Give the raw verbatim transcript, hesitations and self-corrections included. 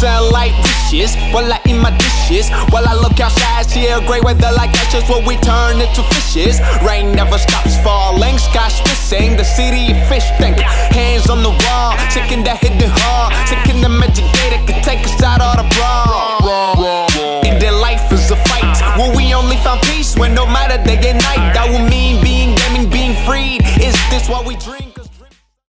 sunlight wishes while I eat my dishes, while I look outside, see a gray weather like ashes where we turn into fishes. Rain never stops falling, sky splitting, the city of fish tank. Hands on the wall, sick in the hidden hall, sick in the magic gate that could take us out of the brawl. In their life is a fight, where we only found peace when no matter day and night. That would mean being gaming, being freed. Is this what we dream?